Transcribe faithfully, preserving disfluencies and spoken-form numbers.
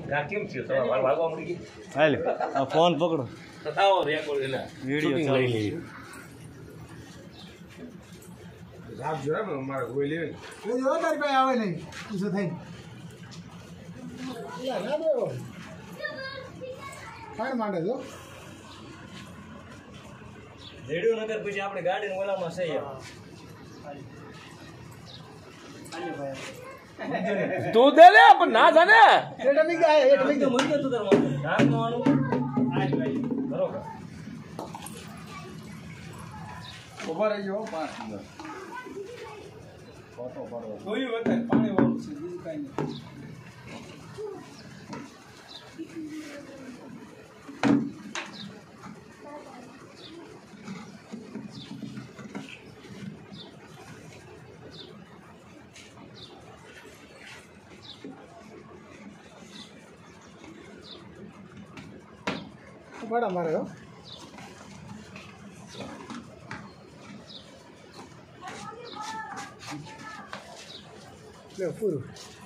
કેમ થયું તમારે વાગવા મળી ગઈ હાલ આ ફોન પકડો તો થાઓ રેકોર્ડ એના વિડિયો લઈ લઈએ સાહેબ જોયા ને અમારે કોઈ લે એ જો તારી પાસે આવે નહીં પૂછો થઈ લા ના દેવો કાઈ માંડે જો રેડિયો નગર પછી આપણે ગાડી ઓલામાં સહી તું દે લે પણ ના જાને એટા મી ગયા એટા મી તો મંજો તું તાર ધાર નવાનું આજ ભાઈ બરોબર ઉભા રહી જાઓ પાંચ મિનિટ ફોટો પાડો જોયું વખત પાણી વાળું છે બીજું કાઈ નહીં બડા મારે હો લે પૂરું